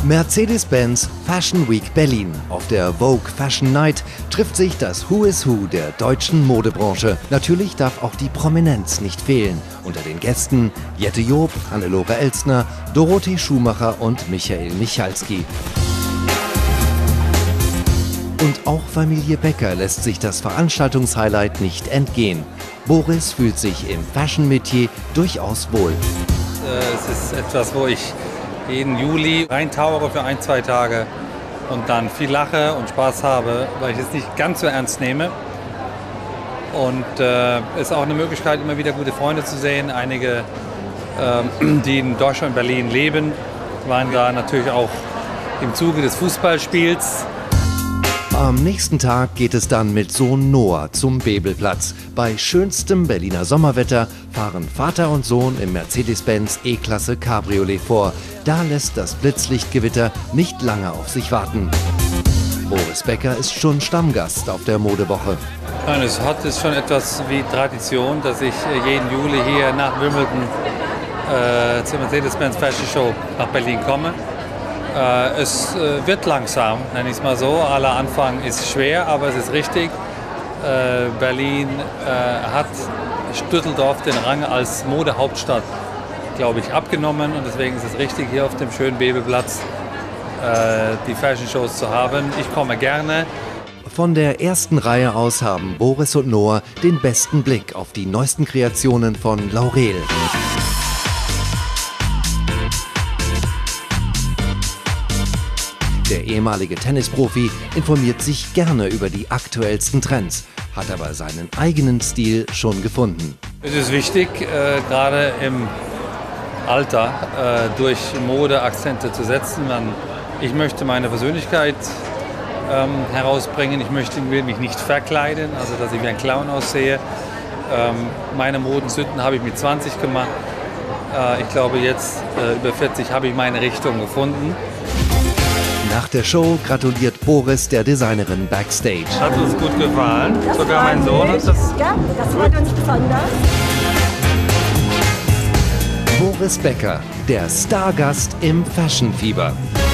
Mercedes-Benz Fashion Week Berlin. Auf der Vogue Fashion Night trifft sich das Who is Who der deutschen Modebranche. Natürlich darf auch die Prominenz nicht fehlen. Unter den Gästen Jette Joop, Hannelore Elsner, Dorothee Schumacher und Michael Michalski. Und auch Familie Becker lässt sich das Veranstaltungshighlight nicht entgehen. Boris fühlt sich im Fashion-Metier durchaus wohl. Es ist etwas, wo ich jeden Juli reintauche für 1-2 Tage und dann viel lache und Spaß habe, weil ich es nicht ganz so ernst nehme. Und es ist auch eine Möglichkeit, immer wieder gute Freunde zu sehen. Einige, die in Deutschland, Berlin leben, waren da natürlich auch im Zuge des Fußballspiels. Am nächsten Tag geht es dann mit Sohn Noah zum Bebelplatz. Bei schönstem Berliner Sommerwetter fahren Vater und Sohn im Mercedes-Benz E-Klasse Cabriolet vor. Da lässt das Blitzlichtgewitter nicht lange auf sich warten. Boris Becker ist schon Stammgast auf der Modewoche. Nein, es ist schon etwas wie Tradition, dass ich jeden Juli hier nach Wimbledon zur Mercedes-Benz Fashion Show nach Berlin komme. Es wird langsam, nenne ich es mal so. Aller Anfang ist schwer, aber es ist richtig. Berlin hat Düsseldorf den Rang als Modehauptstadt, glaube ich, abgenommen. Und deswegen ist es richtig, hier auf dem schönen Bebelplatz die Fashion-Shows zu haben. Ich komme gerne. Von der ersten Reihe aus haben Boris und Noah den besten Blick auf die neuesten Kreationen von Laurel. Der ehemalige Tennisprofi informiert sich gerne über die aktuellsten Trends, hat aber seinen eigenen Stil schon gefunden. Es ist wichtig, gerade im Alter durch Mode Akzente zu setzen. Ich möchte meine Persönlichkeit herausbringen. Ich will mich nicht verkleiden, also dass ich wie ein Clown aussehe. Meine Modensünden habe ich mit 20 gemacht. Ich glaube, jetzt über 40 habe ich meine Richtung gefunden. Nach der Show gratuliert Boris der Designerin backstage. Hat uns gut gefallen. Das Sogar mein Sohn hat das. Ja, das freut uns besonders. Boris Becker, der Stargast im Fashion-Fieber.